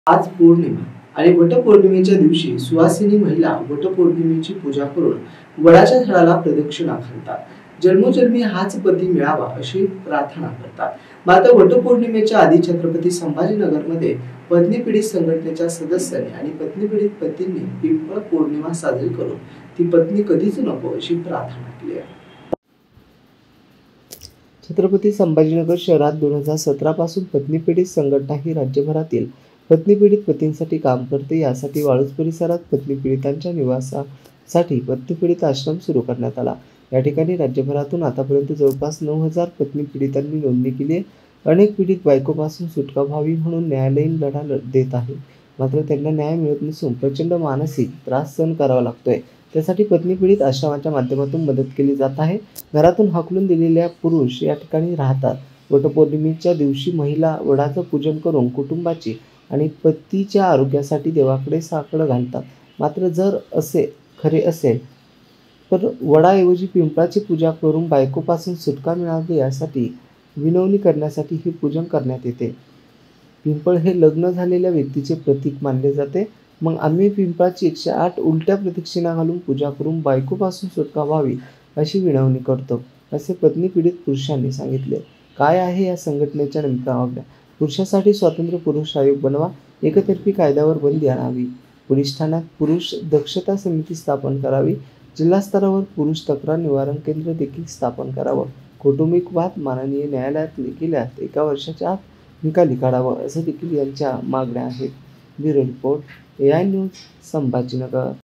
आज पौर्णिमा आणि वटपौर्णिमेच्या दिवशी सुवासिनी महिला वटपौर्णिमेची पूजा करून वडाच्या झाडाला प्रदक्षिणा घालतात. जन्मोजन्मी हाच पती मिळावा अशी प्रार्थना करतात. मात्र वटपौर्णिमेच्या आधी छत्रपती संभाजीनगरमध्ये पत्नी पीडित संघटनेच्या सदस्यांनी आणि पत्नी पीडित पतींनी पिंपळ पौर्णिमा साजरी करून ती पत्नी कधीच नको अशी प्रार्थना केली आहे. छत्रपती संभाजीनगर शहरात 2017 पासून पत्नी पीडित संघटना ही राज्यभरातील पत्नी पीडित पतींसाठी काम करते. यासाठी वाळूज परिसरात पत्नी पीडितांच्या निवासासाठी पत्नी पीडित आश्रम सुरू करण्यात आला. या ठिकाणी राज्यभरातून आतापर्यंत जवळपास 9,000 पत्नी पीडितांनी नोंदणी केली आहे. अनेक पीडित बायकोपासून सुटका व्हावी म्हणून न्यायालयीन लढा देत आहे. मात्र त्यांना न्याय मिळत नसून प्रचंड मानसिक त्रास सहन करावा लागतोय. त्यासाठी पत्नी पीडित आश्रमाच्या माध्यमातून मदत केली जात आहे. घरातून हाकलून दिलेल्या पुरुष या ठिकाणी राहतात. वटपौर्णिमेच्या दिवशी महिला वडाचं पूजन करून कुटुंबाची आणि पतीच्या आरोग्यासाठी देवाकडे साकडं घालतात. मात्र जर असे खरे असेल तर वडाऐवजी पिंपळाची पूजा करून बायकोपासून सुटका मिळावी यासाठी विनवणी करण्यासाठी हे पूजन करण्यात येते. पिंपळ हे लग्न झालेल्या व्यक्तीचे प्रतीक मानले जाते. मग आम्ही पिंपळाची 108 उलट्या प्रदक्षिणा घालून पूजा करून बायकोपासून सुटका व्हावी अशी विनवणी करतो, असे पत्नी पीडित पुरुषांनी सांगितले. काय आहे या संघटनेच्या नेमक्या मागण्या? पुरुषासाठी स्वतंत्र पुरुष आयोग बनवा. एकतर्फी कायद्यावर बंदी आणावी. पोलीस ठाण्यात पुरुष दक्षता समिती स्थापन करावी. जिल्हा स्तरावर पुरुष तक्रार निवारण केंद्र देखील स्थापन करावं. कौटुंबिक वाद माननीय न्यायालयात केल्यास 1 वर्षाच्या आत निकाली काढावं, असं देखील यांच्या मागण्या आहेत. Bureau report, AI news, Sambhajinagar.